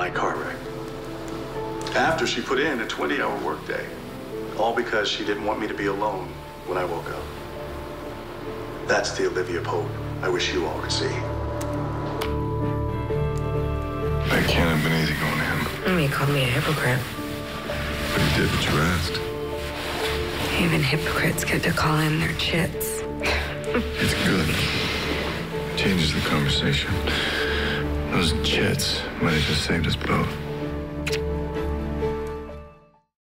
my car wreck. After she put in a 20-hour workday, all because she didn't want me to be alone when I woke up. That's the Olivia Pope I wish you all could see. That can't have been easy going to him. He called me a hypocrite. But he did what you asked. Even hypocrites get to call in their chits. It's good. Changes the conversation. Those chits might have just saved us both.